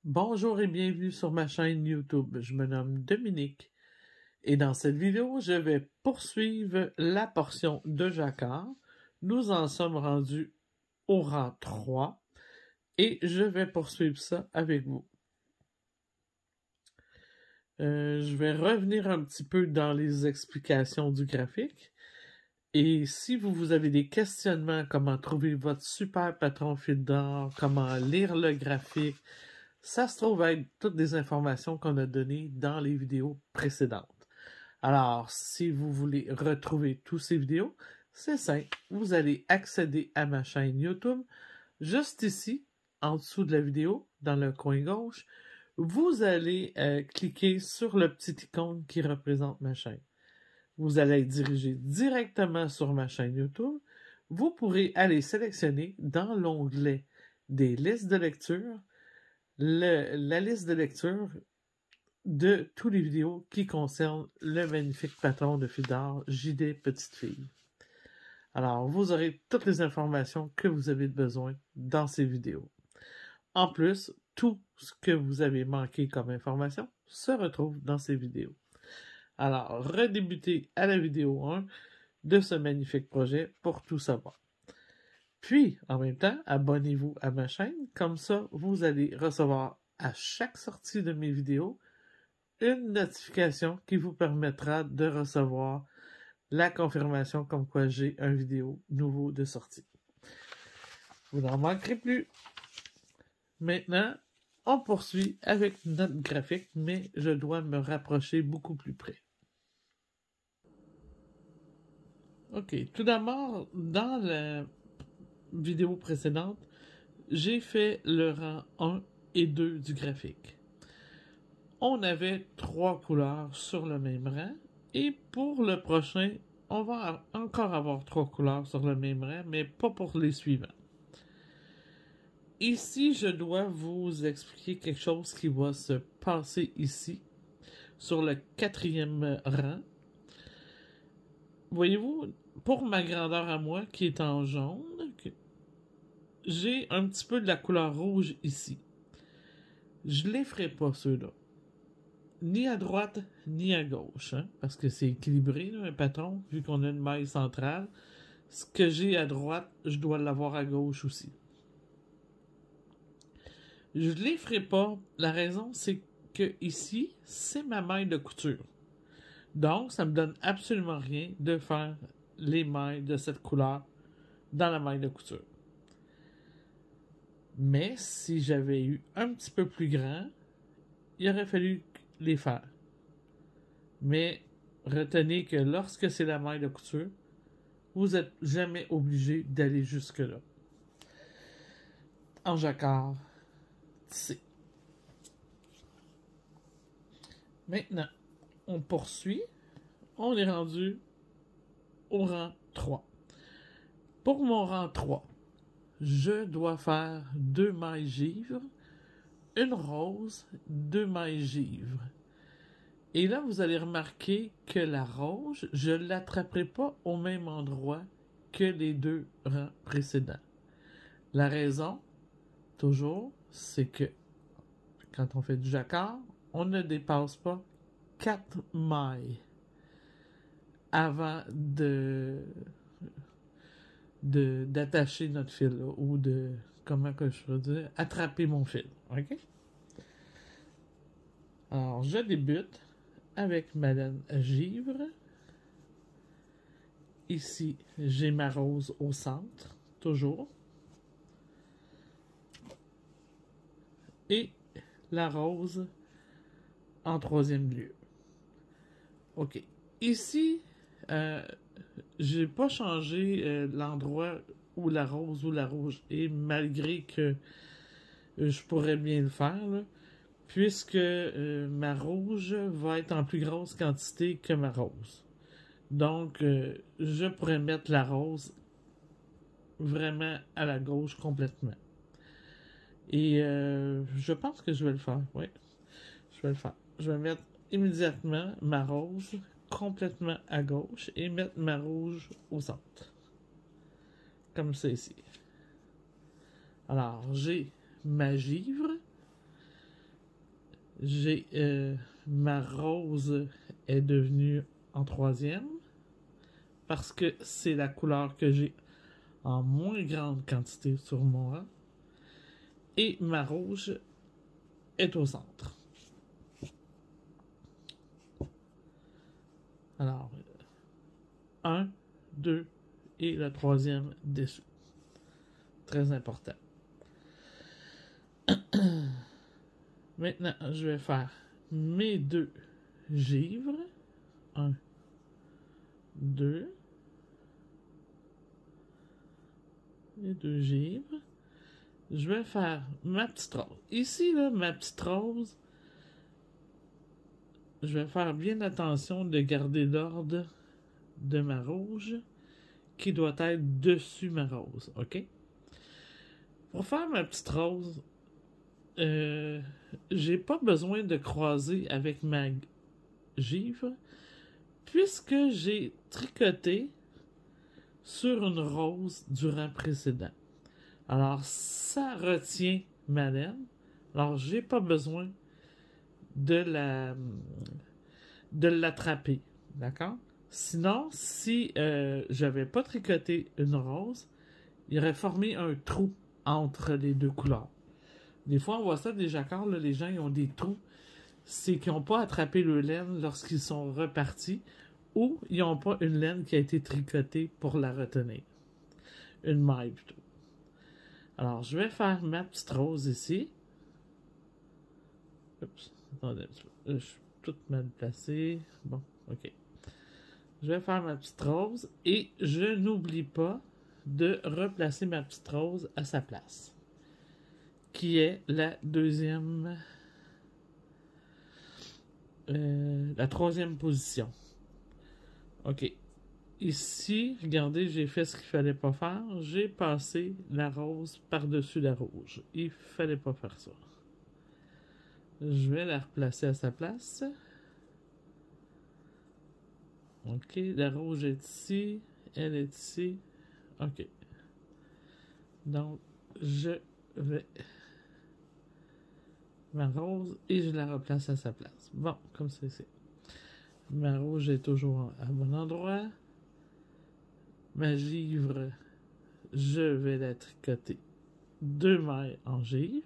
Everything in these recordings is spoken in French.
Bonjour et bienvenue sur ma chaîne YouTube. Je me nomme Dominique et dans cette vidéo, je vais poursuivre la portion de Jacquard. Nous en sommes rendus au rang 3 et je vais poursuivre ça avec vous. Je vais revenir un petit peu dans les explications du graphique. Et si vous avez des questionnements, comment trouver votre super patron fil d'or, comment lire le graphique, ça se trouve être toutes des informations qu'on a données dans les vidéos précédentes. Alors, si vous voulez retrouver toutes ces vidéos, c'est simple. Vous allez accéder à ma chaîne YouTube, juste ici, en dessous de la vidéo, dans le coin gauche. Vous allez cliquer sur le petit icône qui représente ma chaîne. Vous allez être dirigé directement sur ma chaîne YouTube. Vous pourrez aller sélectionner dans l'onglet des listes de lecture la liste de lecture de toutes les vidéos qui concernent le magnifique patron de fil d'or JD Petite Fille. Alors, vous aurez toutes les informations que vous avez besoin dans ces vidéos. En plus, tout ce que vous avez manqué comme information se retrouve dans ces vidéos. Alors, redébutez à la vidéo 1 de ce magnifique projet pour tout savoir. Puis, en même temps, abonnez-vous à ma chaîne, comme ça, vous allez recevoir à chaque sortie de mes vidéos une notification qui vous permettra de recevoir la confirmation comme quoi j'ai un vidéo nouveau de sortie. Vous n'en manquerez plus. Maintenant, on poursuit avec notre graphique, mais je dois me rapprocher beaucoup plus près. Ok, tout d'abord, dans la vidéo précédente, j'ai fait le rang 1 et 2 du graphique. On avait 3 couleurs sur le même rang, et pour le prochain, on va encore avoir 3 couleurs sur le même rang, mais pas pour les suivants. Ici, je dois vous expliquer quelque chose qui va se passer ici, sur le 4e rang. Voyez-vous, pour ma grandeur à moi, qui est en jaune, j'ai un petit peu de la couleur rouge ici. Je les ferai pas, ceux-là. Ni à droite, ni à gauche, hein, parce que c'est équilibré, là, un patron, vu qu'on a une maille centrale. Ce que j'ai à droite, je dois l'avoir à gauche aussi. Je ne les ferai pas. La raison, c'est que ici, c'est ma maille de couture. Donc, ça me donne absolument rien de faire les mailles de cette couleur dans la maille de couture. Mais si j'avais eu un petit peu plus grand, il aurait fallu les faire. Mais retenez que lorsque c'est la maille de couture, vous n'êtes jamais obligé d'aller jusque-là. En jacquard, tissé. Maintenant, on poursuit. On est rendu au rang 3. Pour mon rang 3, je dois faire 2 mailles givre, une rose, 2 mailles givre. Et là, vous allez remarquer que la rose, je ne l'attraperai pas au même endroit que les 2 rangs précédents. La raison, toujours, c'est que quand on fait du jacquard, on ne dépasse pas 4 mailles avant d'attacher notre fil, là, ou de, comment que je peux dire, attraper mon fil. OK? Alors, je débute avec ma laine givre. Ici, j'ai ma rose au centre, toujours. Et la rose en 3e lieu. OK. Ici, j'ai pas changé l'endroit où la rose ou la rouge est, malgré que je pourrais bien le faire, là, puisque ma rouge va être en plus grosse quantité que ma rose. Donc, je pourrais mettre la rose vraiment à la gauche complètement. Et je pense que je vais le faire, oui. Je vais le faire. Je vais mettre immédiatement ma rose complètement à gauche et mettre ma rouge au centre. Comme ça ici. Alors, j'ai ma givre. J'ai ma rose est devenue en troisième parce que c'est la couleur que j'ai en moins grande quantité sur mon rang. Et ma rouge est au centre. Alors, 1, 2 et le troisième dessous. Très important. Maintenant, je vais faire mes deux givres. 1, 2. Les deux givres. Je vais faire ma petite rose. Ici, là, ma petite rose, je vais faire bien attention de garder l'ordre de ma rouge qui doit être dessus ma rose, ok? Pour faire ma petite rose, j'ai pas besoin de croiser avec ma givre puisque j'ai tricoté sur une rose du rang précédent. Alors, ça retient ma laine. Alors, j'ai pas besoin de l'attraper. D'accord? Sinon, si j'avais pas tricoté une rose, il aurait formé un trou entre les deux couleurs. Des fois, on voit ça des jacquards, là, les gens ils ont des trous. C'est qu'ils n'ont pas attrapé le laine lorsqu'ils sont repartis ou ils n'ont pas une laine qui a été tricotée pour la retenir. Une maille plutôt. Alors, je vais faire ma petite rose ici. Oups, attendez un petit peu. Je suis toute mal placée. Bon, ok. Je vais faire ma petite rose et je n'oublie pas de replacer ma petite rose à sa place. Qui est la deuxième... la troisième position. Ok. Ici, regardez, j'ai fait ce qu'il fallait pas faire. J'ai passé la rose par-dessus la rouge. Il fallait pas faire ça. Je vais la replacer à sa place. Ok, la rouge est ici. Elle est ici. Ok. Donc, je vais... ma rose et je la replace à sa place. Bon, comme c'est. Ma rouge est toujours à bon endroit. Ma givre, je vais la tricoter 2 mailles en givre.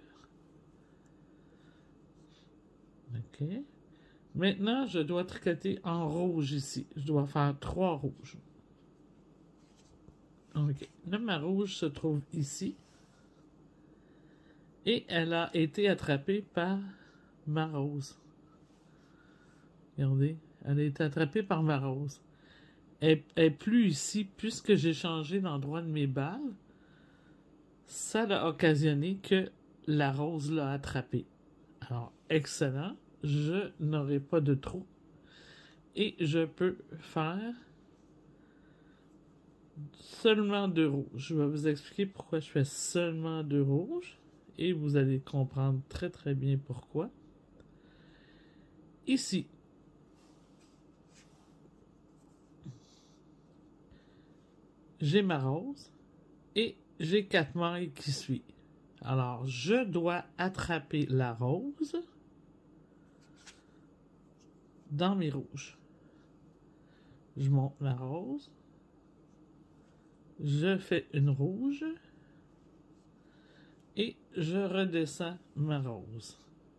Ok. Maintenant, je dois tricoter en rouge ici. Je dois faire 3 rouges. Ok. Là, ma rouge se trouve ici. Et elle a été attrapée par ma rose. Regardez. Elle a été attrapée par ma rose. Elle est plus ici, puisque j'ai changé l'endroit de mes balles. Ça a occasionné que la rose l'a attrapée. Alors, excellent. Je n'aurai pas de trou. Et je peux faire seulement 2 rouges. Je vais vous expliquer pourquoi je fais seulement 2 rouges. Et vous allez comprendre très très bien pourquoi. Ici, j'ai ma rose et j'ai 4 mailles qui suivent. Alors, je dois attraper la rose dans mes rouges. Je monte ma rose. Je fais une rouge. Et je redescends ma rose.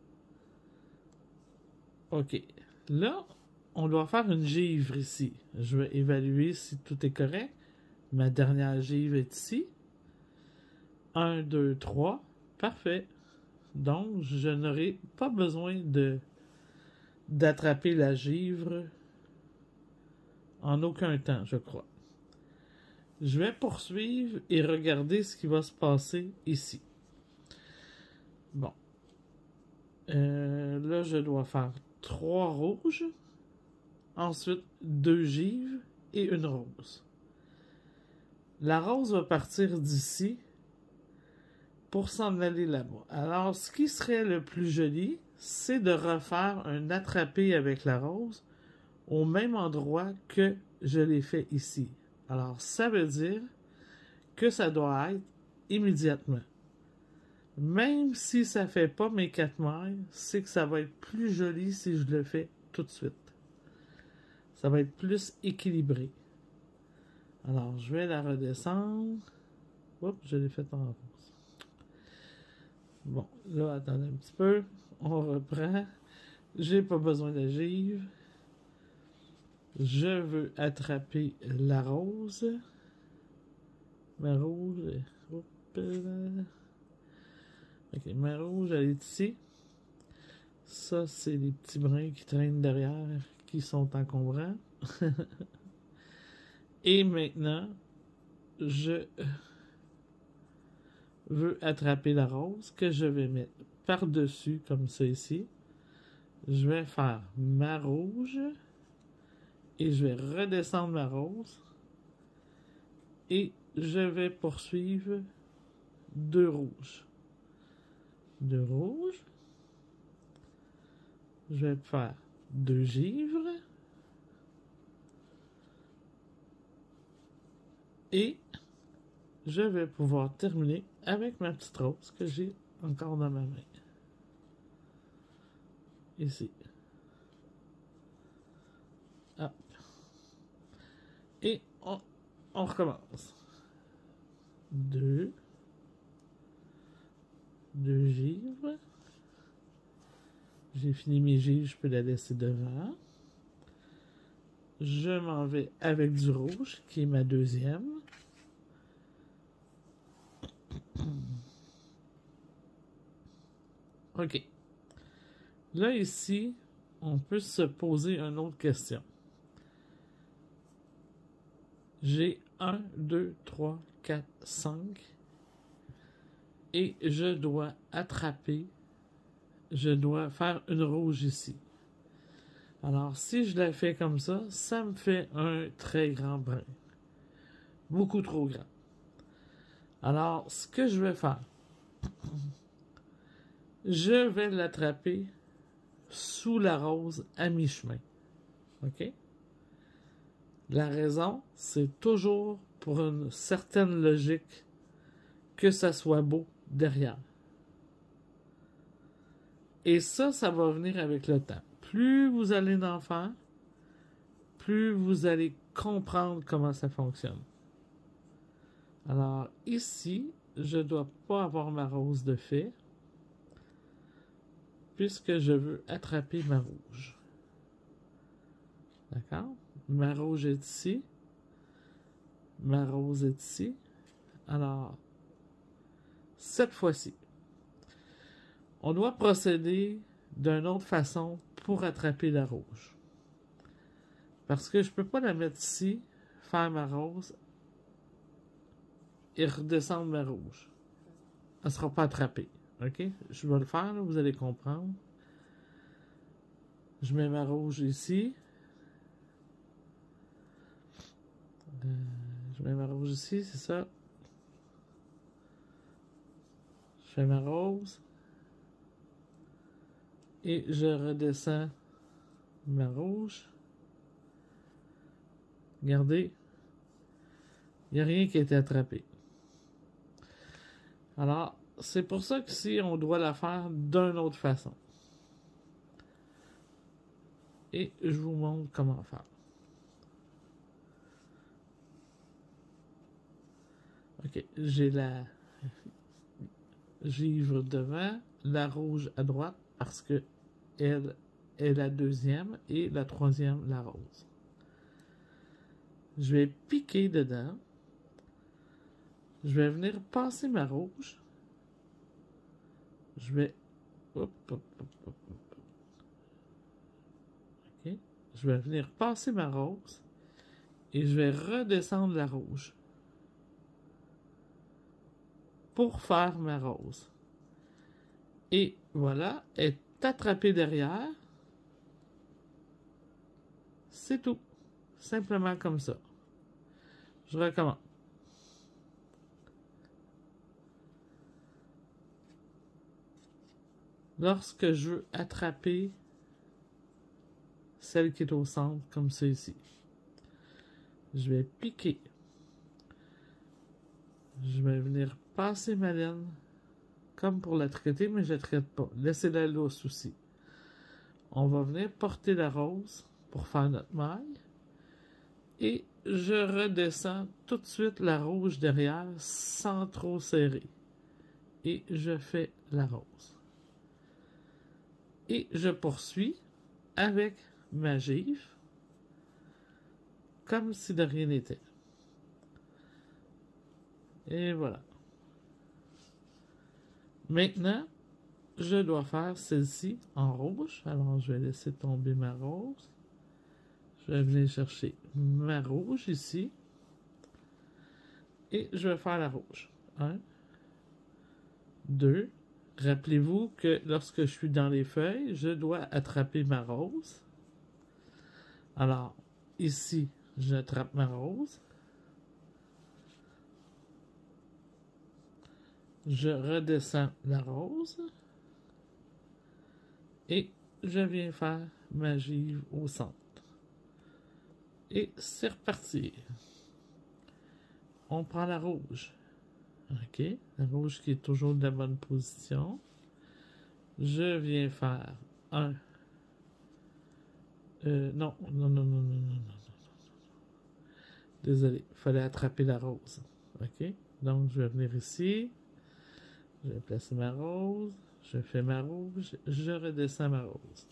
Ok. Là, on doit faire une givre ici. Je vais évaluer si tout est correct. Ma dernière givre est ici. 1, 2, 3. Parfait. Donc, je n'aurai pas besoin d'attraper la givre en aucun temps, je crois. Je vais poursuivre et regarder ce qui va se passer ici. Bon. Là, je dois faire 3 rouges. Ensuite, 2 givres et une rose. La rose va partir d'ici pour s'en aller là-bas. Alors, ce qui serait le plus joli, c'est de refaire un attrapé avec la rose au même endroit que je l'ai fait ici. Alors, ça veut dire que ça doit être immédiatement. Même si ça fait pas mes 4 mailles, c'est que ça va être plus joli si je le fais tout de suite. Ça va être plus équilibré. Alors, je vais la redescendre. Oups, je l'ai fait en rose. Bon, là, attendez un petit peu. On reprend. J'ai pas besoin de givre. Je veux attraper la rose. Ma rouge. Hop là. Ok, ma rouge, elle est ici. Ça, c'est les petits brins qui traînent derrière, qui sont encombrants. Et maintenant, je veux attraper la rose que je vais mettre par-dessus, comme ça ici. Je vais faire ma rouge et je vais redescendre ma rose et je vais poursuivre 2 rouges. 2 rouges. Je vais faire 2 givres et je vais pouvoir terminer avec ma petite rose que j'ai encore dans ma main. Ici. Hop. Et on recommence. 2 givres. J'ai fini mes givres, je peux la laisser devant. Je m'en vais avec du rouge, qui est ma deuxième. OK. Là, ici, on peut se poser une autre question. J'ai 1, 2, 3, 4, 5. Et je dois attraper, je dois faire une rouge ici. Alors, si je la fais comme ça, ça me fait un très grand brin. Beaucoup trop grand. Alors, ce que je vais faire, je vais l'attraper sous la rose à mi-chemin. OK? La raison, c'est toujours pour une certaine logique que ça soit beau derrière. Et ça va venir avec le temps. Plus vous allez en faire, plus vous allez comprendre comment ça fonctionne. Alors, ici, je ne dois pas avoir ma rose de fait, puisque je veux attraper ma rouge. D'accord? Ma rouge est ici. Ma rose est ici. Alors, cette fois-ci, on doit procéder d'une autre façon pour attraper la rouge. Parce que je ne peux pas la mettre ici, faire ma rose et redescendre ma rouge. Elle ne sera pas attrapée. OK? Je vais le faire, là, vous allez comprendre. Je mets ma rouge ici. Je mets ma rouge ici, c'est ça. Je fais ma rose. Et je redescends ma rouge. Regardez. Il n'y a rien qui a été attrapé. Alors, c'est pour ça qu'ici, on doit la faire d'une autre façon. Et je vous montre comment faire. OK, j'ai la givre devant, la rouge à droite, parce que elle est la deuxième et la troisième, la rose. Je vais piquer dedans. Je vais venir passer ma rouge. Je vais... Hop, hop, hop, hop, hop. OK. Je vais venir passer ma rose. Et je vais redescendre la rouge. Pour faire ma rose. Et voilà, elle est attrapée derrière. C'est tout. Simplement comme ça. Je recommence. Lorsque je veux attraper celle qui est au centre, comme ça ici, je vais piquer. Je vais venir passer ma laine comme pour la tricoter, mais je ne la traite pas. Laissez-la lousse aussi. On va venir porter la rose pour faire notre maille. Et je redescends tout de suite la rouge derrière sans trop serrer. Et je fais la rose. Et je poursuis avec ma givre comme si de rien n'était. Et voilà. Maintenant, je dois faire celle-ci en rouge. Alors, je vais laisser tomber ma rose. Je vais venir chercher ma rouge ici. Et je vais faire la rouge. 1, 2. Rappelez-vous que lorsque je suis dans les feuilles, je dois attraper ma rose. Alors, ici, j'attrape ma rose. Je redescends la rose. Et je viens faire ma givre au centre. Et c'est reparti. On prend la rouge. OK. La rouge qui est toujours de la bonne position. Je viens faire un. Non. Désolé. Il fallait attraper la rose. OK. Donc, je vais venir ici. Je vais placer ma rose. Je fais ma rouge. Je redescends ma rose.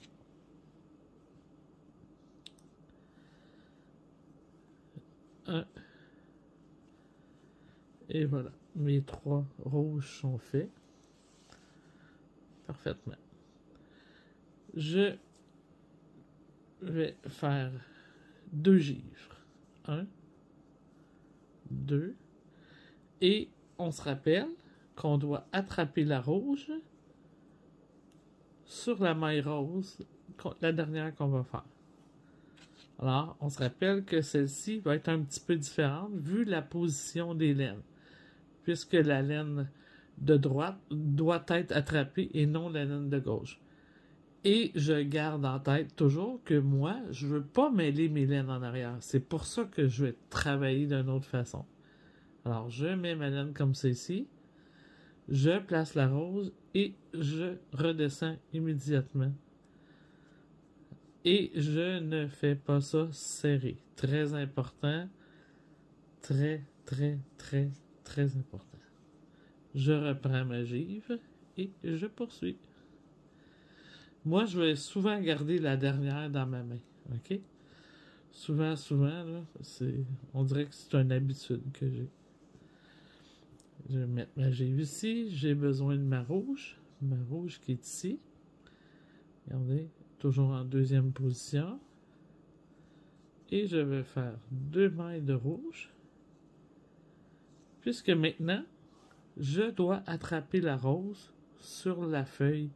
Et voilà. Mes 3 rouges sont faits. Parfaitement. Je vais faire 2 givres. 1, 2. Et on se rappelle qu'on doit attraper la rouge sur la maille rose, la dernière qu'on va faire. Alors, on se rappelle que celle-ci va être un petit peu différente vu la position des laines, puisque la laine de droite doit être attrapée et non la laine de gauche. Et je garde en tête toujours que moi, je ne veux pas mêler mes laines en arrière. C'est pour ça que je vais travailler d'une autre façon. Alors, je mets ma laine comme ceci. Je place la rose et je redescends immédiatement. Et je ne fais pas ça serré. Très important. Très, très, très, très important. Je reprends ma givre et je poursuis. Moi, je vais souvent garder la dernière dans ma main. OK? Souvent, là, on dirait que c'est une habitude que j'ai. Je vais mettre ma givre ici. J'ai besoin de ma rouge. Ma rouge qui est ici. Regardez, toujours en deuxième position. Et je vais faire 2 mailles de rouge. Puisque maintenant, je dois attraper la rose sur la feuille,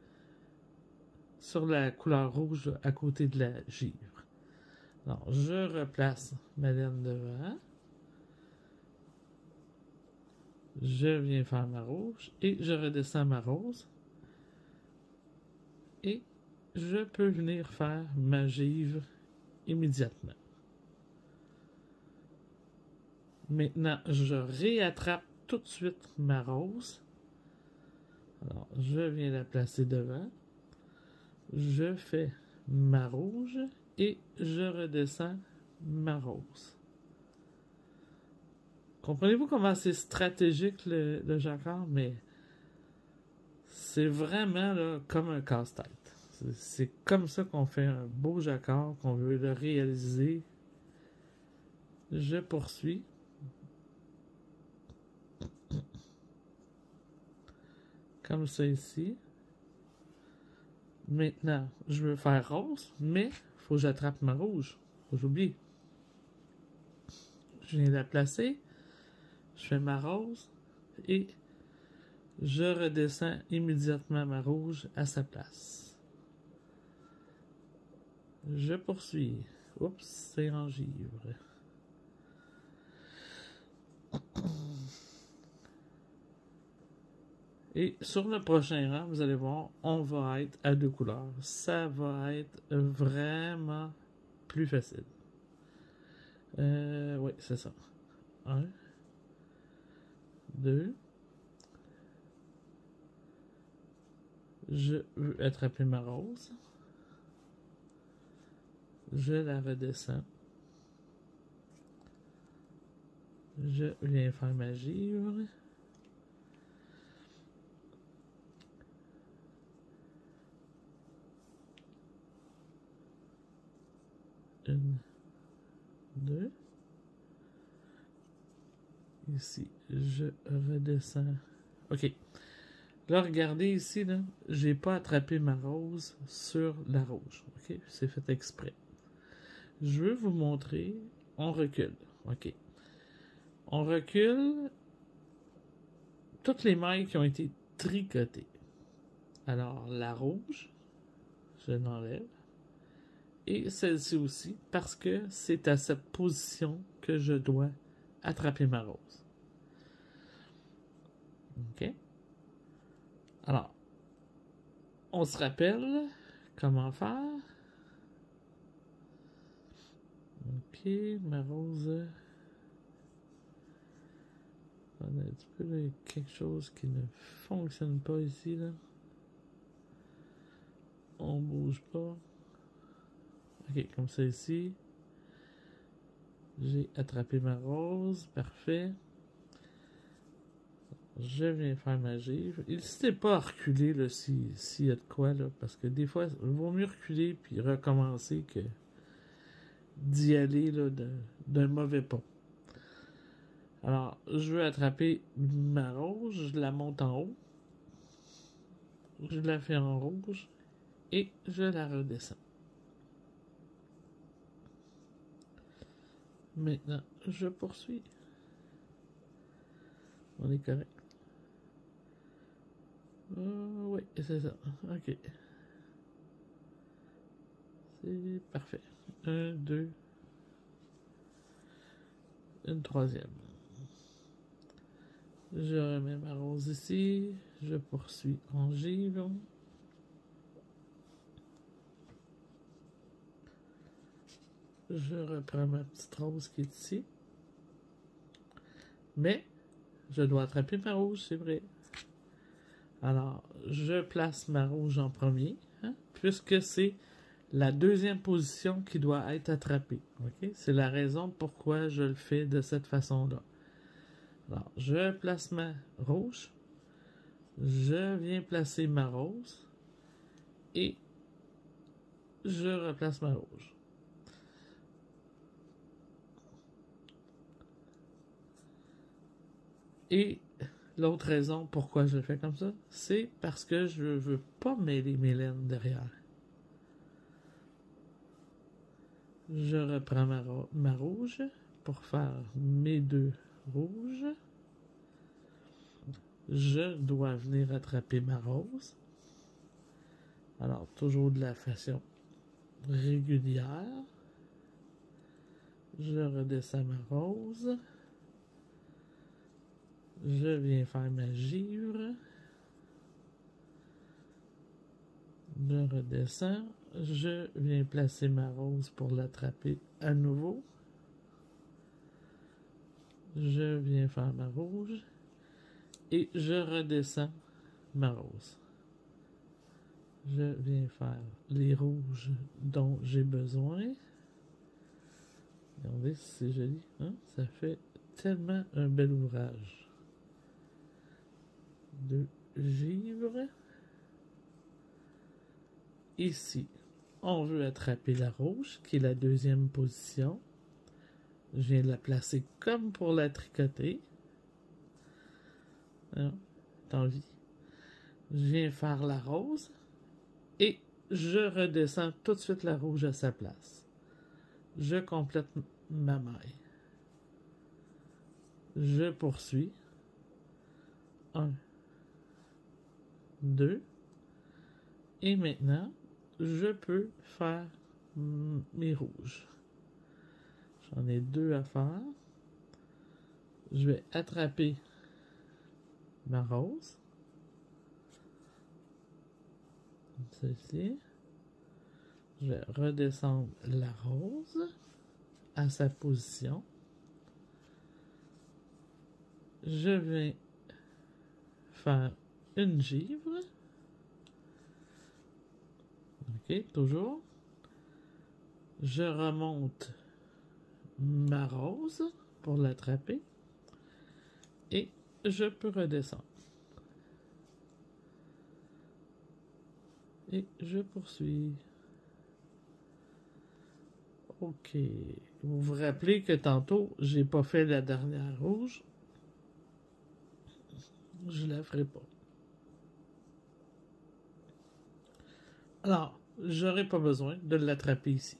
sur la couleur rouge à côté de la givre. Alors, je replace ma laine devant. Je viens faire ma rouge et je redescends ma rose. Et je peux venir faire ma givre immédiatement. Maintenant, je réattrape tout de suite ma rose. Alors, je viens la placer devant. Je fais ma rouge et je redescends ma rose. Comprenez-vous comment c'est stratégique le jacquard, mais c'est vraiment là, comme un casse-tête. C'est comme ça qu'on fait un beau jacquard, qu'on veut le réaliser. Je poursuis. Comme ça ici. Maintenant, je veux faire rose, mais il faut que j'attrape ma rouge. Faut que j'oublie. Je viens la placer. Je fais ma rose et je redescends immédiatement ma rouge à sa place. Je poursuis. Oups, c'est en givre. Et sur le prochain rang, vous allez voir, on va être à 2 couleurs. Ça va être vraiment plus facile. Oui, c'est ça. 1, 2, Je veux attraper ma rose. Je la redescends. Je viens faire ma givre. Une, deux. Ici, je redescends. OK. Là, regardez ici, là, j'ai pas attrapé ma rose sur la rouge. OK? C'est fait exprès. Je veux vous montrer. On recule. OK. On recule toutes les mailles qui ont été tricotées. Alors, la rouge, je l'enlève. Et celle-ci aussi, parce que c'est à cette position que je dois attraper ma rose. OK? Alors, on se rappelle comment faire. OK, ma rose. On a un petit peu là, quelque chose qui ne fonctionne pas ici, là. On bouge pas. OK, comme ça ici. J'ai attrapé ma rose. Parfait. Je viens faire ma givre. N'hésitez pas à reculer là, s'il y a de quoi, là, parce que des fois, il vaut mieux reculer puis recommencer que d'y aller là, d'un mauvais pas. Alors, je veux attraper ma rose, je la monte en haut, je la fais en rouge et je la redescends. Maintenant, je poursuis. On est correct. Oui, c'est ça. OK. C'est parfait. Un, deux. Une troisième. Je remets ma rose ici. Je poursuis en givre. Je reprends ma petite rose qui est ici. Mais, je dois attraper ma rouge, c'est vrai. Alors, je place ma rouge en premier, hein, puisque c'est la deuxième position qui doit être attrapée. Okay? C'est la raison pourquoi je le fais de cette façon-là. Alors, je place ma rouge. Je viens placer ma rose. Et je replace ma rouge. Et l'autre raison pourquoi je le fais comme ça, c'est parce que je veux pas mêler mes laines derrière. Je reprends ma rouge pour faire mes deux rouges. Je dois venir attraper ma rose. Alors, toujours de la façon régulière. Je redescends ma rose. Je viens faire ma givre. Je redescends. Je viens placer ma rose pour l'attraper à nouveau. Je viens faire ma rouge. Et je redescends ma rose. Je viens faire les rouges dont j'ai besoin. Regardez si c'est joli. Hein? Ça fait tellement un bel ouvrage. De givre. Ici, on veut attraper la rouge, qui est la deuxième position. Je viens de la placer comme pour la tricoter. Hein? T'en vie. Je viens faire la rose. Et je redescends tout de suite la rouge à sa place. Je complète ma maille. Je poursuis. 1, 2. Et maintenant, je peux faire mes rouges. J'en ai 2 à faire. Je vais attraper ma rose. Celle-ci. Je vais redescendre la rose à sa position. Je vais faire une givre. Ok, toujours. Je remonte ma rose pour l'attraper. Et je peux redescendre. Et je poursuis. Ok. Vous vous rappelez que tantôt, j'ai pas fait la dernière rouge. Je la ferai pas. Alors, j'aurai pas besoin de l'attraper ici.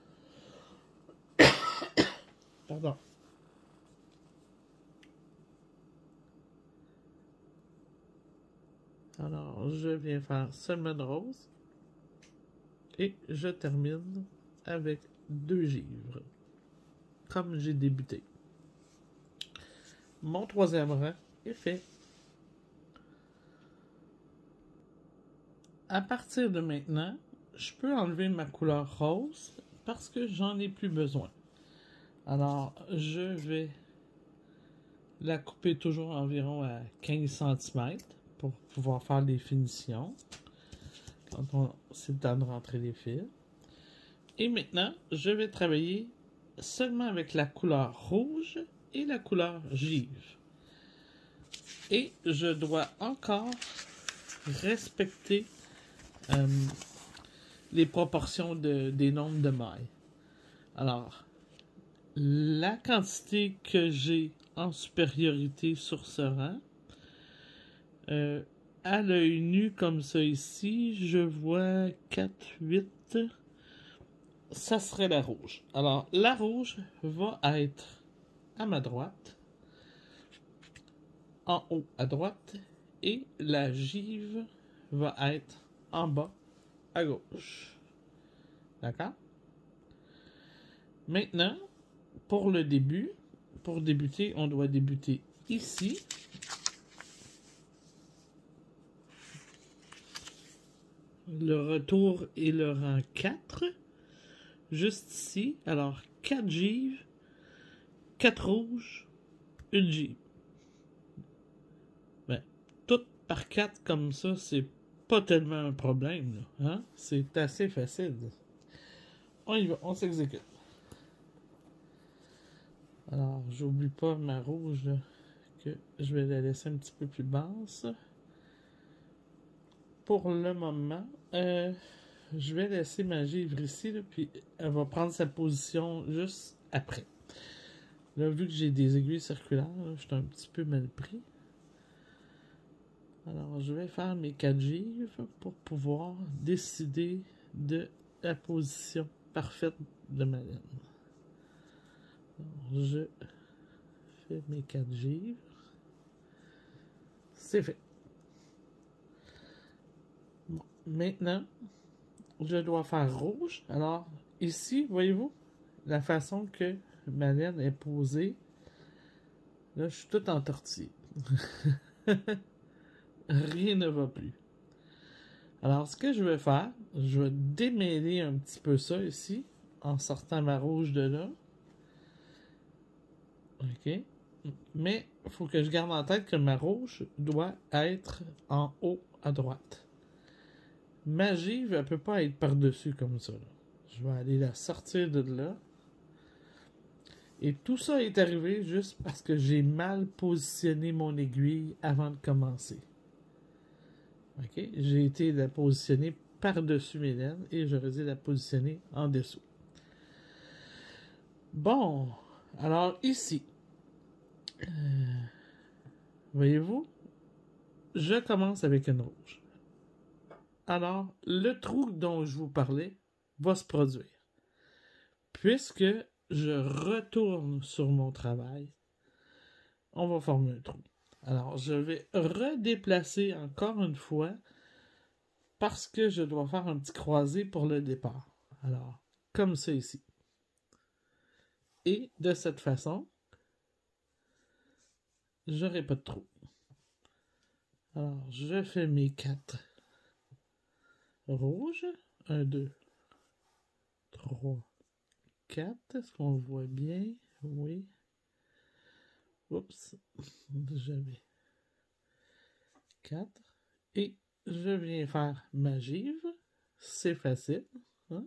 Pardon. Alors, je viens faire seulement une rose. Et je termine avec 2 givres. Comme j'ai débuté. Mon 3e rang est fait. À partir de maintenant, je peux enlever ma couleur rose parce que j'en ai plus besoin. Alors, je vais la couper toujours environ à 15 cm pour pouvoir faire des finitions quand c'est le temps de rentrer les fils. Et maintenant, je vais travailler seulement avec la couleur rouge et la couleur givre. Et je dois encore respecter les proportions des nombres de mailles. Alors, la quantité que j'ai en supériorité sur ce rang, à l'œil nu comme ça ici, je vois 4, 8, ça serait la rouge. Alors, la rouge va être à ma droite, en haut à droite, et la givre va être en bas à gauche. D'accord? Maintenant, pour le début, pour débuter, on doit débuter ici. Le retour est le rang 4. Juste ici. Alors, 4 givres, 4 rouges, 1 givre. Ben, tout par 4 comme ça, c'est pas tellement un problème. Là, hein? C'est assez facile. On y va, on s'exécute. Alors, j'oublie pas ma rouge, là, que je vais la laisser un petit peu plus basse. Pour le moment, je vais laisser ma givre ici, là, puis elle va prendre sa position juste après. Là, vu que j'ai des aiguilles circulaires, là, je suis un petit peu mal pris. Alors, je vais faire mes 4 givres pour pouvoir décider de la position parfaite de ma laine. Alors, je fais mes 4 givres. C'est fait. Bon, maintenant, je dois faire rouge. Alors, ici, voyez-vous, la façon que ma laine est posée, là, je suis tout entortillé. Rien ne va plus. Alors, ce que je vais faire, je vais démêler un petit peu ça ici, en sortant ma rouge de là. OK. Mais il faut que je garde en tête que ma rouge doit être en haut à droite. Ma givre, elle ne peut pas être par-dessus comme ça. Là. Je vais aller la sortir de là. Et tout ça est arrivé juste parce que j'ai mal positionné mon aiguille avant de commencer. OK? J'ai été la positionner par-dessus mes laines et j'aurais dû la positionner en dessous. Bon, alors ici, voyez-vous, je commence avec une rouge. Alors, le trou dont je vous parlais va se produire. Puisque je retourne sur mon travail, on va former un trou. Alors, je vais redéplacer encore une fois parce que je dois faire un petit croisé pour le départ. Alors, comme ça ici. Et de cette façon, j'aurai pas de trou. Alors, je fais mes 4 rouges. 1, 2, 3, 4. Est-ce qu'on le voit bien? Oui. Oups. J'avais 4. Et je viens faire ma givre. c'est facile. Hein?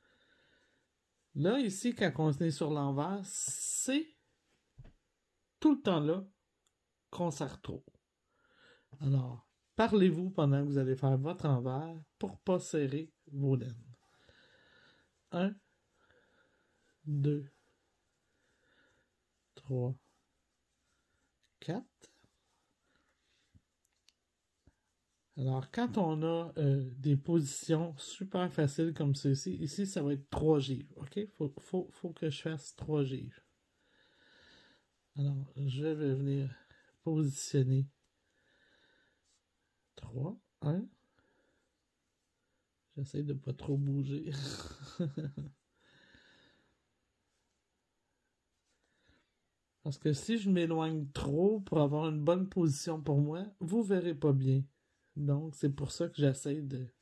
Là, ici, quand on est sur l'envers, c'est tout le temps là qu'on serre trop. Alors, parlez-vous pendant que vous allez faire votre envers pour ne pas serrer vos laines. 1, 2, 3, 4. Alors, quand on a des positions super faciles comme ceci, ici, ça va être 3 givres. OK? Faut que je fasse 3 givres. Alors, je vais venir positionner 3, 1. J'essaie de ne pas trop bouger. Parce que si je m'éloigne trop pour avoir une bonne position pour moi, vous ne verrez pas bien. Donc, c'est pour ça que j'essaie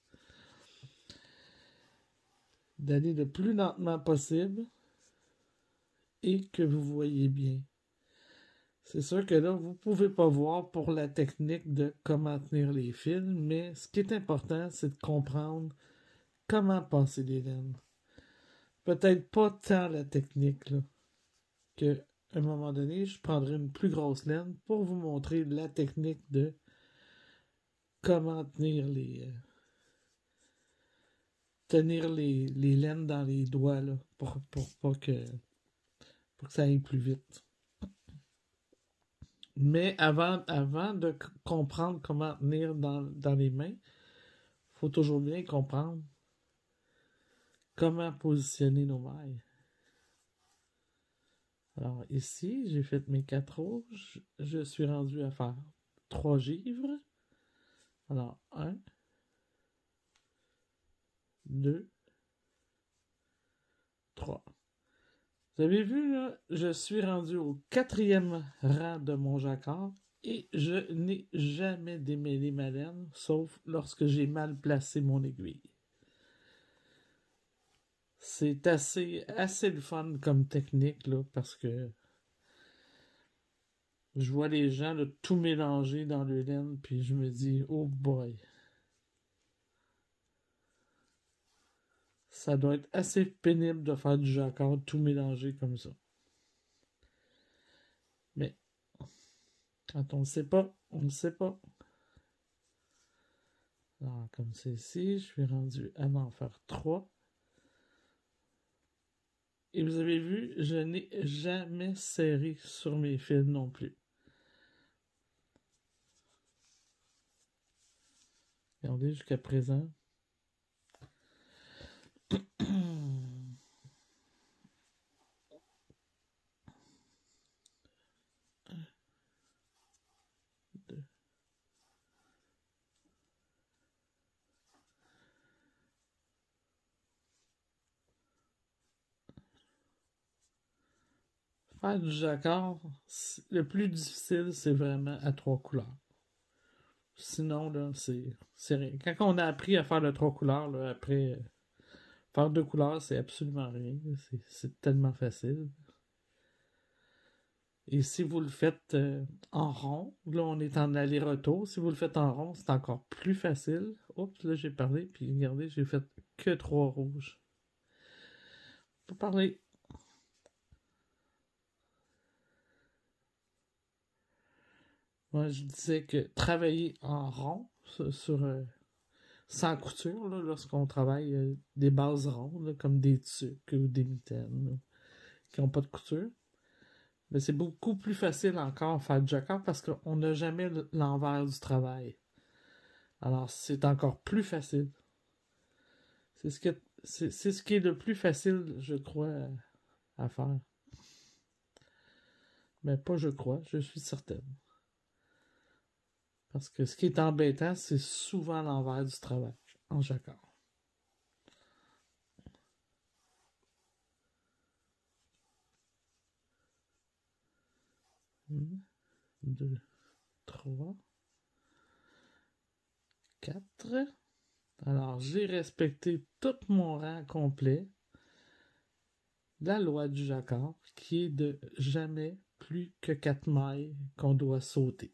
d'aller le plus lentement possible et que vous voyez bien. C'est sûr que là, vous ne pouvez pas voir pour la technique de comment tenir les fils, mais ce qui est important, c'est de comprendre comment passer les laines. Peut-être pas tant la technique, là, que à un moment donné, je prendrai une plus grosse laine pour vous montrer la technique de comment tenir les laines dans les doigts là, pour que ça aille plus vite. Mais avant de comprendre comment tenir dans les mains, il faut toujours bien comprendre comment positionner nos mailles. Alors ici, j'ai fait mes 4 rouges. Je suis rendu à faire 3 givres. Alors 1, 2, 3. Vous avez vu, là, je suis rendu au 4e rang de mon jacquard et je n'ai jamais démêlé ma laine, sauf lorsque j'ai mal placé mon aiguille. C'est assez le fun comme technique, là, parce que je vois les gens là, tout mélanger dans le laine, puis je me dis, oh boy. Ça doit être assez pénible de faire du jacquard tout mélangé comme ça. Mais quand on ne sait pas, on ne sait pas. Alors, comme c'est ici, je suis rendu à en faire 3. Et vous avez vu, je n'ai jamais serré sur mes fils non plus. Regardez jusqu'à présent. 2. Faire du jacquard, le plus difficile, c'est vraiment à 3 couleurs. Sinon, là, c'est rien. Quand on a appris à faire le 3 couleurs, là, après, faire 2 couleurs, c'est absolument rien. C'est tellement facile. Et si vous le faites en rond, là on est en aller-retour. Si vous le faites en rond, c'est encore plus facile. Oups, là j'ai parlé, puis regardez, j'ai fait que 3 rouges. Pour parler. Moi, je disais que travailler en rond sans couture, là, lorsqu'on travaille des bases rondes, là, comme des tuques ou des mitaines, là, qui n'ont pas de couture, mais c'est beaucoup plus facile encore à faire du jacquard parce qu'on n'a jamais l'envers du travail. Alors, c'est encore plus facile. C'est ce qui est le plus facile, je crois, à faire. Mais pas je crois, je suis certaine. Parce que ce qui est embêtant, c'est souvent l'envers du travail en jacquard. 1, 2, 3, 4. Alors, j'ai respecté tout mon rang complet. La loi du jacquard, qui est de jamais plus que 4 mailles qu'on doit sauter.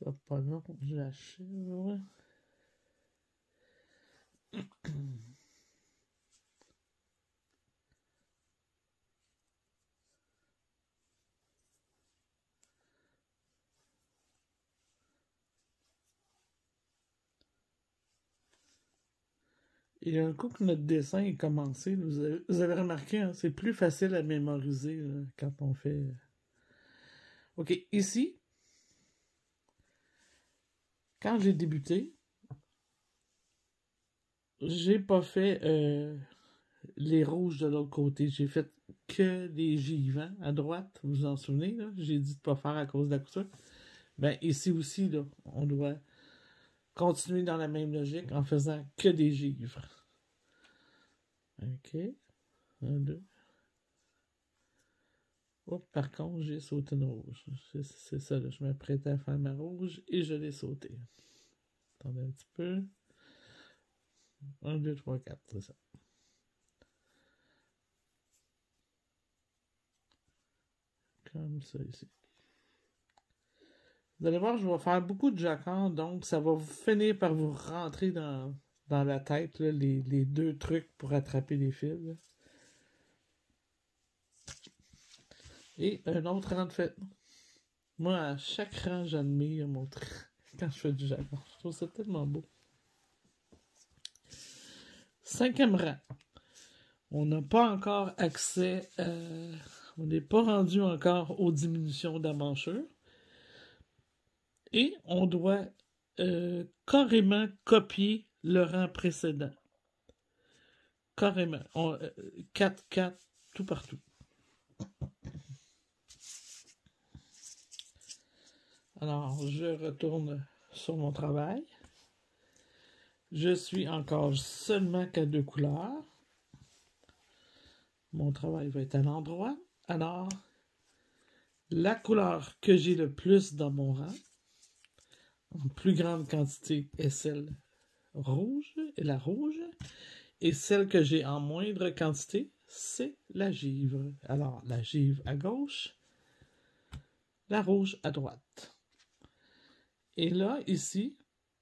sera pas long, j'achève. Et un coup que notre dessin est commencé, vous avez remarqué, hein, c'est plus facile à mémoriser là, quand on fait. Ok, ici, quand j'ai débuté, j'ai pas fait les rouges de l'autre côté. J'ai fait que des givres hein, à droite. Vous vous en souvenez, là? J'ai dit de pas faire à cause de la couture. Ben, ici aussi, là, on doit continuer dans la même logique en faisant que des givres. Ok. Un, deux. Oh, par contre, j'ai sauté une rouge. C'est ça, là. Je m'apprêtais à faire ma rouge et je l'ai sauté. Attendez un petit peu. 1, 2, 3, 4, c'est ça. Comme ça ici. Vous allez voir, je vais faire beaucoup de jacquard, donc ça va finir par vous rentrer dans la tête là, les deux trucs pour attraper les fils. Là. Et un autre rang de fait. Moi, à chaque rang, j'admire mon quand je fais du jacquard. Je trouve ça tellement beau. 5e rang. On n'a pas encore accès, on n'est pas rendu encore aux diminutions d'emmanchure. Et on doit carrément copier le rang précédent. Carrément. 4, 4, tout partout. Alors, je retourne sur mon travail. Je suis encore seulement qu'à 2 couleurs. Mon travail va être à l'endroit. Alors, la couleur que j'ai le plus dans mon rang, en plus grande quantité, est celle rouge, et la rouge. Et celle que j'ai en moindre quantité, c'est la givre. Alors, la givre à gauche, la rouge à droite. Et là, ici,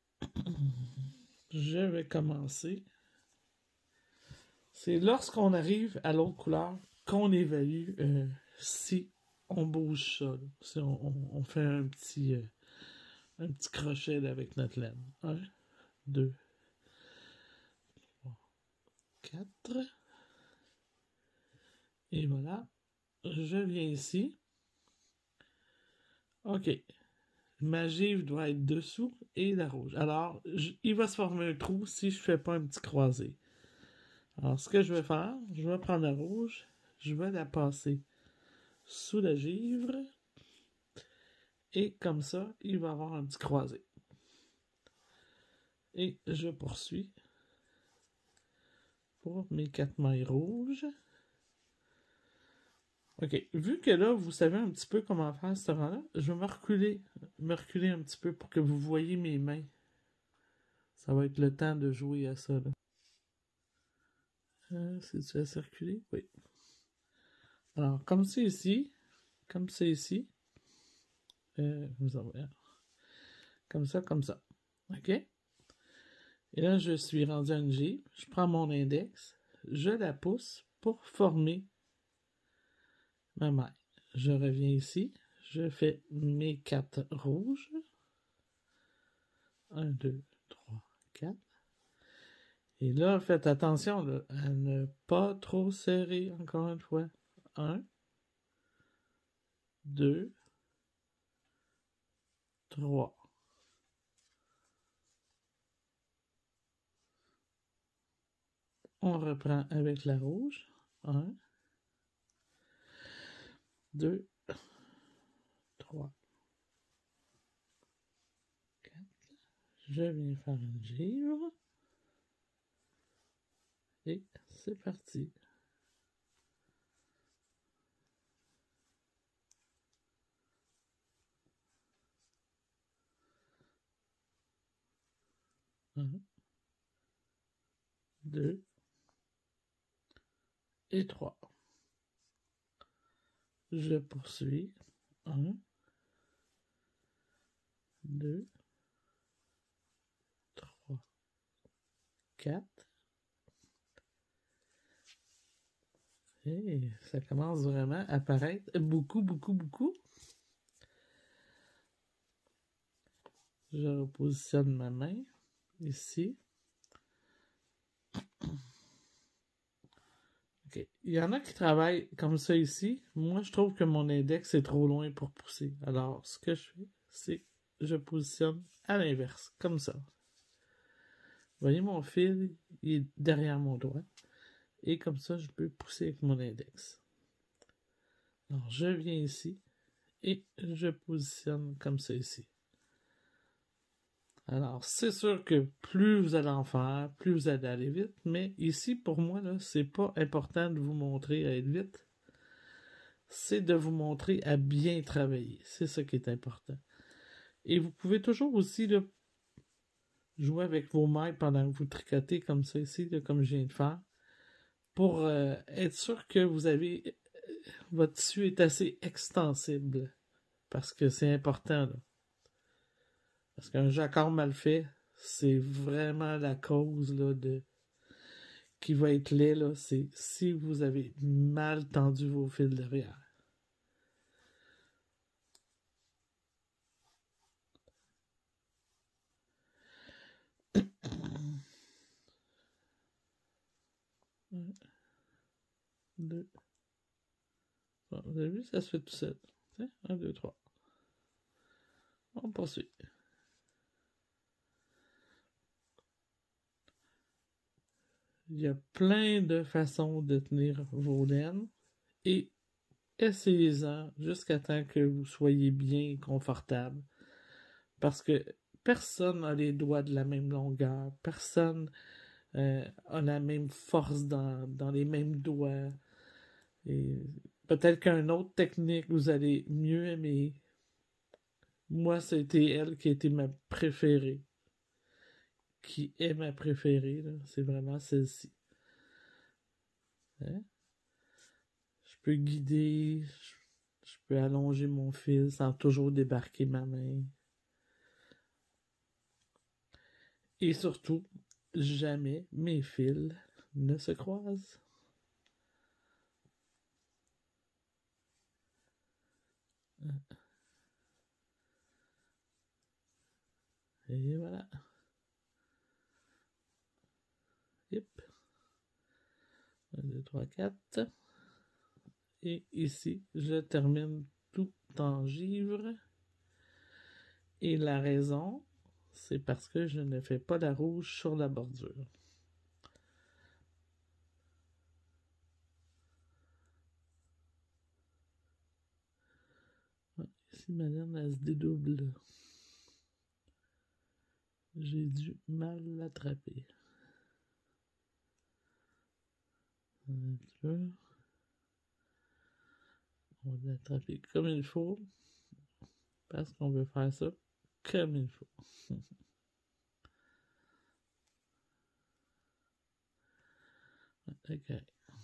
je vais commencer. C'est lorsqu'on arrive à l'autre couleur qu'on évalue si on bouge ça. Si on fait un petit crochet là, avec notre laine. 1, 2, 3, 4. Et voilà. Je viens ici. OK. Ma givre doit être dessous et la rouge. Alors, il va se former un trou si je ne fais pas un petit croisé. Alors, ce que je vais faire, je vais prendre la rouge, je vais la passer sous la givre, et comme ça, il va y avoir un petit croisé. Et je poursuis pour mes 4 mailles rouges. Ok, vu que là, vous savez un petit peu comment faire ce rang-là, je vais me reculer un petit peu pour que vous voyez mes mains. Ça va être le temps de jouer à ça. C'est-tu à circuler? Oui. Alors, comme c'est ici, vous en voyez. Comme ça. OK? Et là, je suis rendu à une givre. Je prends mon index, je la pousse pour former ma maille. Je reviens ici, je fais mes 4 rouges. 1, 2, 3, 4. Et là, faites attention là, à ne pas trop serrer, encore une fois. 1, 2, 3. On reprend avec la rouge. 1, 2, 3, 4. Je viens faire une givre. Et c'est parti. Un, 2 et 3. Je poursuis. 1, 2, 3, 4. Et ça commence vraiment à apparaître beaucoup, beaucoup, beaucoup. Je repositionne ma main ici. OK. Il y en a qui travaillent comme ça ici. Moi, je trouve que mon index est trop loin pour pousser. Alors, ce que je fais, c'est je positionne à l'inverse, comme ça. Vous voyez, mon fil il est derrière mon doigt. Et comme ça, je peux pousser avec mon index. Alors, je viens ici et je positionne comme ça ici. Alors, c'est sûr que plus vous allez en faire, plus vous allez aller vite, mais ici, pour moi, là, c'est pas important de vous montrer à être vite. C'est de vous montrer à bien travailler. C'est ça qui est important. Et vous pouvez toujours aussi là, jouer avec vos mains pendant que vous tricotez comme ça ici, là, comme je viens de faire, pour être sûr que vous avez votre tissu est assez extensible. Parce que c'est important, là. Parce qu'un jacquard mal fait, c'est vraiment la cause là, qui va être laid, là, c'est si vous avez mal tendu vos fils derrière. Un, deux. Bon, vous avez vu, ça se fait tout seul. 1, 2, 3. On poursuit. Il y a plein de façons de tenir vos laines et essayez-en jusqu'à temps que vous soyez bien confortable. Parce que personne n'a les doigts de la même longueur, personne a la même force dans les mêmes doigts. Et peut-être qu'une autre technique vous allez mieux aimer. Moi, c'était elle qui était ma préférée. Qui est ma préférée, là. C'est vraiment celle-ci. Hein? Je peux guider, je peux allonger mon fil sans toujours débarquer ma main. Et surtout, jamais mes fils ne se croisent. Et voilà. Yep. 1, 2, 3, 4. Et ici, je termine tout en givre. Et la raison, c'est parce que je ne fais pas la rouge sur la bordure. Ouais, ici, ma laine, elle se dédouble. J'ai dû mal l'attraper. Un petit peu. On va l'attraper comme il faut. Parce qu'on veut faire ça comme il faut. Ok.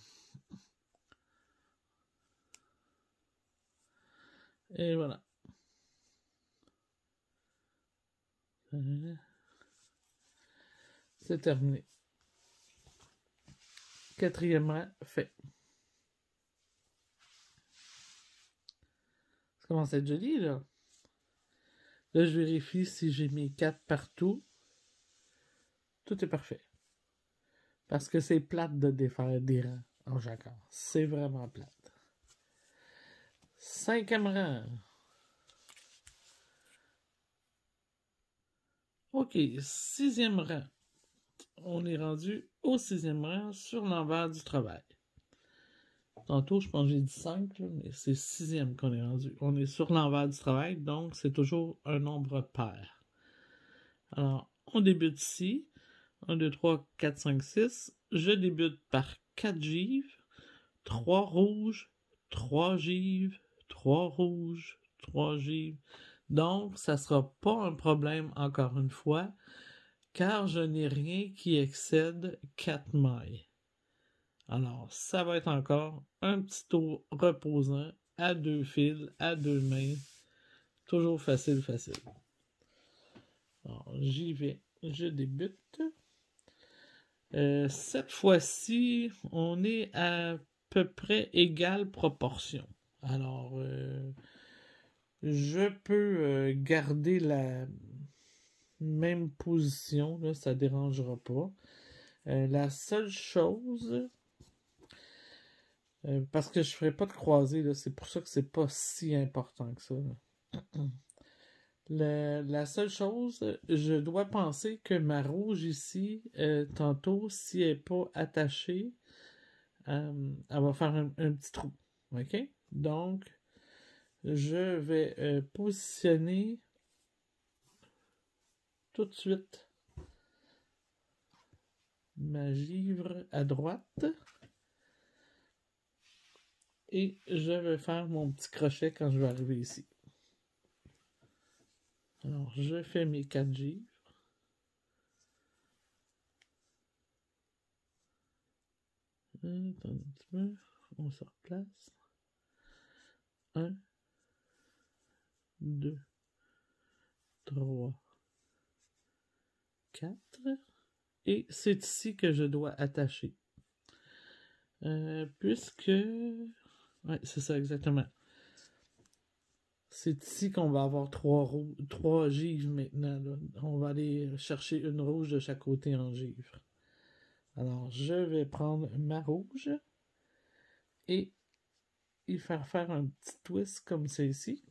Et voilà. C'est terminé. 4e rang fait. Ça commence à être joli, là. Là, je vérifie si j'ai mis 4 partout. Tout est parfait. Parce que c'est plate de défaire des rangs en jacquard. C'est vraiment plate. 5e rang. OK, 6e rang. On est rendu au 6e rang sur l'envers du travail. Tantôt, je pense que j'ai dit 5, là, mais c'est 6e qu'on est rendu. On est sur l'envers du travail, donc c'est toujours un nombre pair. Alors, on débute ici. 1, 2, 3, 4, 5, 6. Je débute par 4 gives, 3 rouges, 3 gives, 3 rouges, 3 gives. Donc, ça ne sera pas un problème encore une fois, car je n'ai rien qui excède 4 mailles. Alors, ça va être encore un petit tour reposant à 2 fils, à 2 mains. Toujours facile, facile. Alors, j'y vais. Je débute. Cette fois-ci, on est à peu près égale proportion. Alors, je peux garder la même position, là, ça ne dérangera pas. La seule chose, parce que je ne ferai pas de croisée, là, c'est pour ça que c'est pas si important que ça. La seule chose, je dois penser que ma rouge ici, tantôt, si elle n'est pas attachée, elle va faire un petit trou. OK? Donc, je vais positionner tout de suite ma givre à droite et je vais faire mon petit crochet quand je vais arriver ici. Alors, je fais mes 4 givres. Attends un petit peu, on se replace. 1, 2, 3, 4. Et c'est ici que je dois attacher. Puisque... Ouais, c'est ça exactement. C'est ici qu'on va avoir trois givres maintenant. Là. On va aller chercher une rouge de chaque côté en givre. Alors, je vais prendre ma rouge et y faire un petit twist comme c'est ici.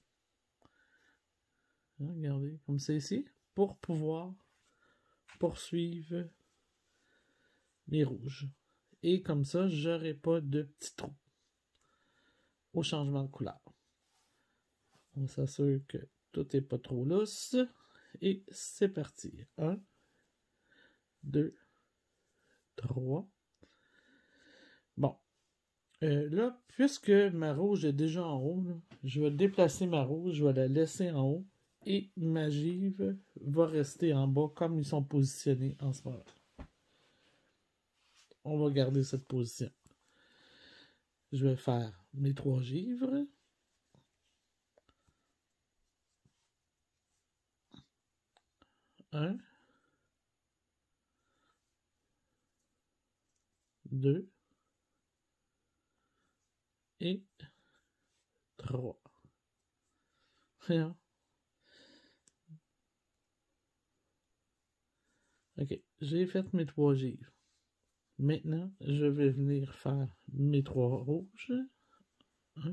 Regardez, comme c'est ici. Pour pouvoir poursuivre les rouges. Et comme ça, j'aurai pas de petits trous au changement de couleur. On s'assure que tout n'est pas trop lousse. Et c'est parti. 1, 2, 3. Bon. Là, puisque ma rouge est déjà en haut, là, je vais déplacer ma rouge, je vais la laisser en haut. Et ma givre va rester en bas comme ils sont positionnés en ce moment. On va garder cette position. Je vais faire mes 3 givres. 1, 2 et 3. Rien. Ok, j'ai fait mes 3 givres. Maintenant, je vais venir faire mes 3 rouges. 1.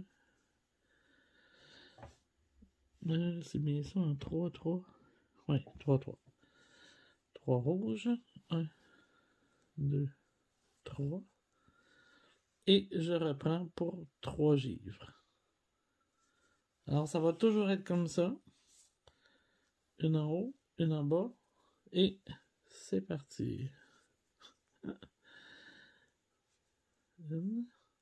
C'est bien ça, en 3, 3. Oui, 3, 3. 3 rouges. 1, 2, 3. Et je reprends pour 3 givres. Alors, ça va toujours être comme ça. Une en haut, une en bas. Et c'est parti. 1,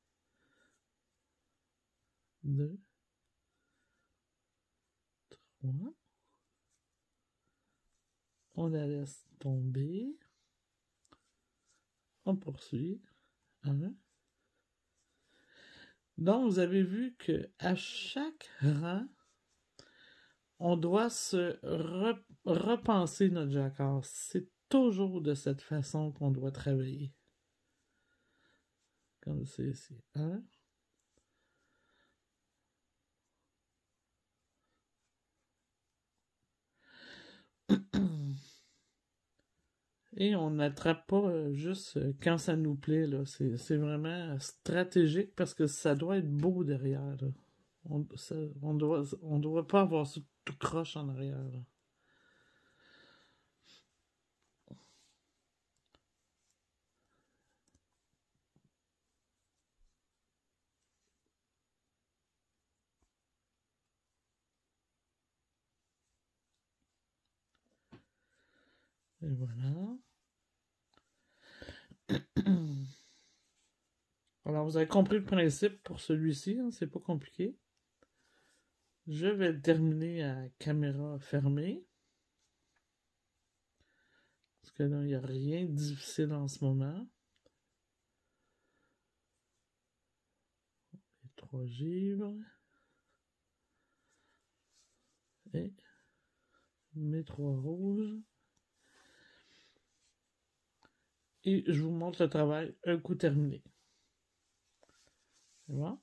2, 3. On la laisse tomber. On poursuit. 1. Donc, vous avez vu que à chaque rang, on doit se repenser notre jacquard. C'est toujours de cette façon qu'on doit travailler. Comme c'est ici. 1. Et on n'attrape pas juste quand ça nous plaît. Là. C'est vraiment stratégique parce que ça doit être beau derrière. Là. On doit pas avoir ça tout croche en arrière. Là. Et voilà. Alors, vous avez compris le principe pour celui-ci, hein, c'est pas compliqué. Je vais le terminer à caméra fermée. Parce que là, il n'y a rien de difficile en ce moment. Les 3 givres. Et mes 3 rouges. Et je vous montre le travail un coup terminé. C'est bon?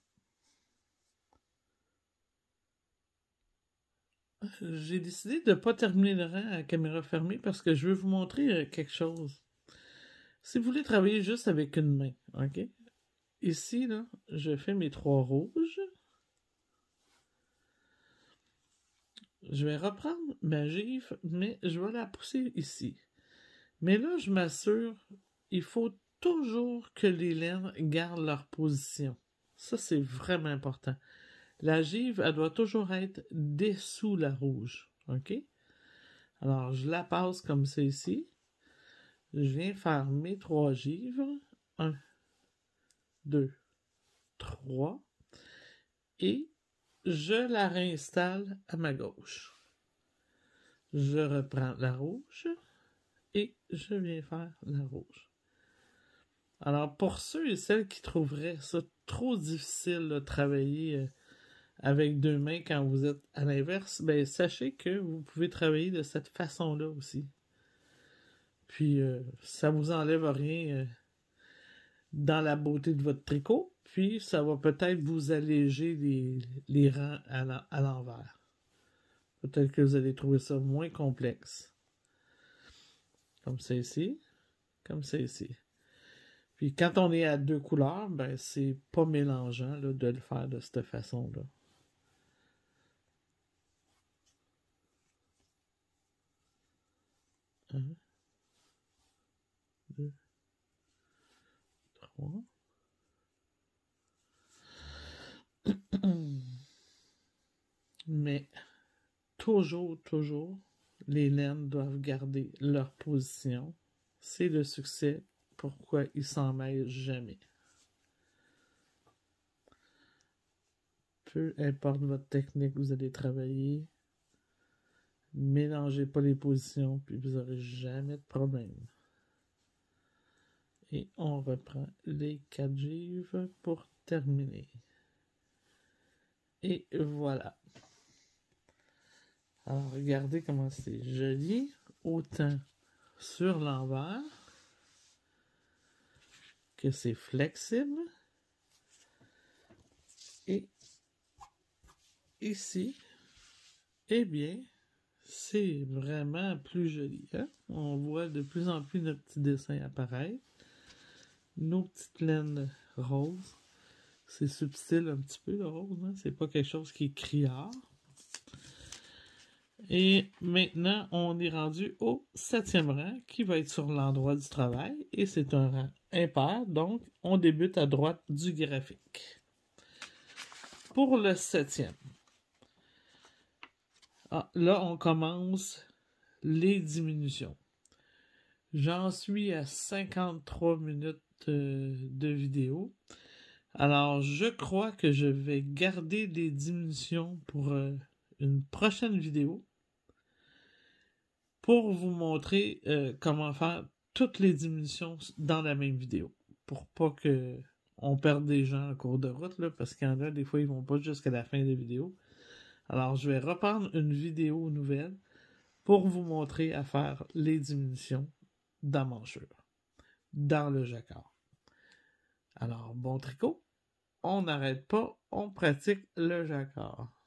J'ai décidé de ne pas terminer le rang à caméra fermée parce que je veux vous montrer quelque chose. Si vous voulez travailler juste avec une main, ok? Ici, là, je fais mes 3 rouges. Je vais reprendre ma gifle, mais je vais la pousser ici. Mais là, je m'assure, il faut toujours que les laines gardent leur position. Ça, c'est vraiment important. La givre, elle doit toujours être dessous la rouge. OK? Alors, je la passe comme ça ici. Je viens faire mes 3 givres. 1, 2, 3. Et je la réinstalle à ma gauche. Je reprends la rouge et je viens faire la rouge. Alors, pour ceux et celles qui trouveraient ça trop difficile de travailler avec 2 mains quand vous êtes à l'inverse, ben sachez que vous pouvez travailler de cette façon-là aussi. Puis, ça vous enlève rien dans la beauté de votre tricot, puis ça va peut-être vous alléger les rangs à l'envers. Peut-être que vous allez trouver ça moins complexe. Comme ça ici, comme ça ici. Puis quand on est à 2 couleurs, ben c'est pas mélangeant là, de le faire de cette façon-là. Un, 2, 3. Mais toujours, les laines doivent garder leur position. C'est le succès. Pourquoi ils s'en mêlent jamais. Peu importe votre technique, vous allez travailler. Mélangez pas les positions, puis vous n'aurez jamais de problème. Et on reprend les 4 givres pour terminer. Et voilà. Alors, regardez comment c'est joli. Autant sur l'envers que c'est flexible. Et ici, eh bien, c'est vraiment plus joli. Hein? On voit de plus en plus nos petits dessins apparaître. Nos petites laines roses. C'est subtil un petit peu le rose. Hein? C'est pas quelque chose qui est criard. Et maintenant, on est rendu au 7e rang qui va être sur l'endroit du travail. Et c'est un rang impair. Donc, on débute à droite du graphique. Pour le 7e. Là, on commence les diminutions. J'en suis à 53 minutes de vidéo. Alors, je crois que je vais garder des diminutions pour une prochaine vidéo pour vous montrer comment faire toutes les diminutions dans la même vidéo. Pour pas que on perde des gens en cours de route, là, parce qu'il y en a, des fois, ils vont pas jusqu'à la fin des vidéos. Alors, je vais reprendre une vidéo nouvelle pour vous montrer à faire les diminutions dans manchure, dans le jacquard. Alors, bon tricot, on n'arrête pas, on pratique le jacquard.